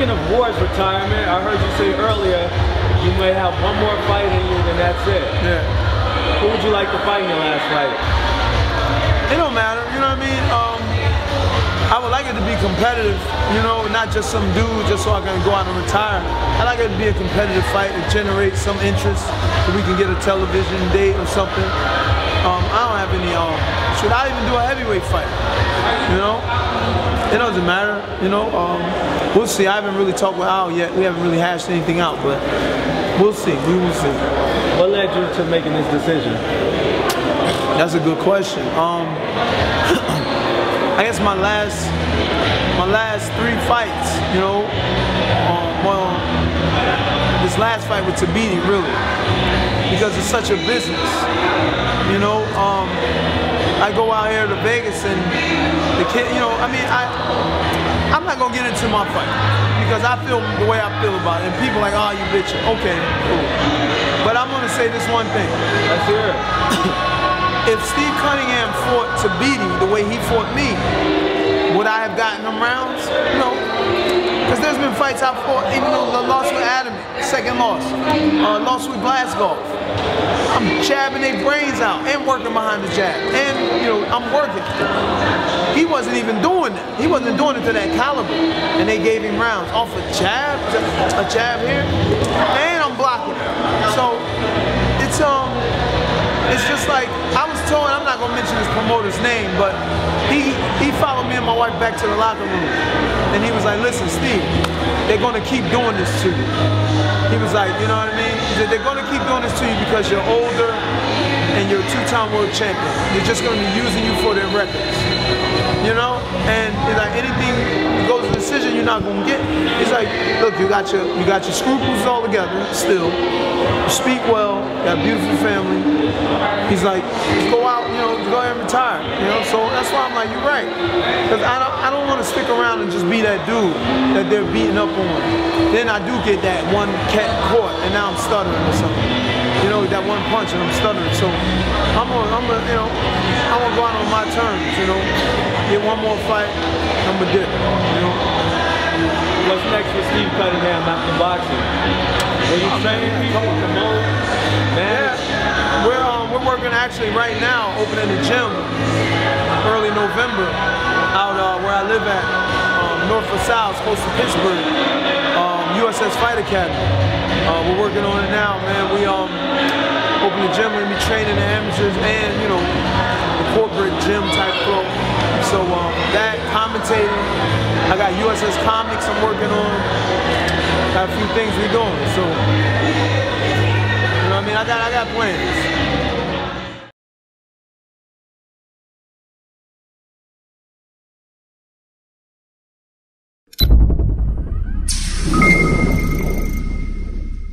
Speaking of Ward's retirement, I heard you say earlier you may have one more fight in you, and that's it. Yeah. Who would you like to fight in your last fight? It don't matter, you know what I mean? I would like it to be competitive, you know, not just some dude just so I can go out and retire. I like it to be a competitive fight and generate some interest so we can get a television date or something. I don't have any, should I even do a heavyweight fight? You know? It doesn't matter, you know? We'll see. I haven't really talked with Al yet. We haven't really hashed anything out, but we'll see. We will see. What led you to making this decision? That's a good question. I guess my last 3 fights, you know, well, this last fight with Thabiti, really, because it's such a business, you know. I go out here to Vegas and the kid, you know, I mean, I'm not gonna get into my fight because I feel the way I feel about it, and people are like, oh, you bitching. Okay, cool. But I'm gonna say this one thing. Let's hear it. If Steve Cunningham fought Thabiti the way he fought me, would I have gotten them rounds? No. Because there's been fights I've fought, even though the loss with Adamant, second loss. Loss with Glasgow. I'm jabbing their brains out and working behind the jab. And, you know, I'm working. He wasn't even doing that. He wasn't doing it to that caliber. And they gave him rounds off a jab here, and I'm blocking. So, it's just like, I was told, I'm not gonna mention his promoter's name, but he followed me and my wife back to the locker room. And he was like, listen, Steve, they're gonna keep doing this to you. He was like, you know what I mean? He said, they're gonna keep doing this to you because you're older and you're a 2-time world champion. They're just gonna be using you for their records. You know? And he's like, anything goes to decision, you're not gonna get. He's like, look, you got your scruples all together still. You speak well, you got a beautiful family. He's like, go out, you know, go ahead and retire. You know, so that's why I'm like, you're right. Because I don't want to stick around and just be that dude that they're beating up on. Then I do get that one cat caught and now I'm stuttering or something. You know, that one punch and I'm stuttering. So I'm gonna, you know, I want to go out on my terms, you know. Get one more fight, I'm a dip, you know. What's next for Steve Cunningham after boxing? Are you training people to promote? Yeah, we're working actually right now, opening the gym early November out where I live at, north or south, close to Pittsburgh, USS Fight Academy. We're working on it now, man. We open the gym, we're gonna be training the amateurs and, you know, the corporate gym type flow. So that, commentating, I got USS Comics I'm working on. Got a few things we're doing, so, you know what I mean? I got plans.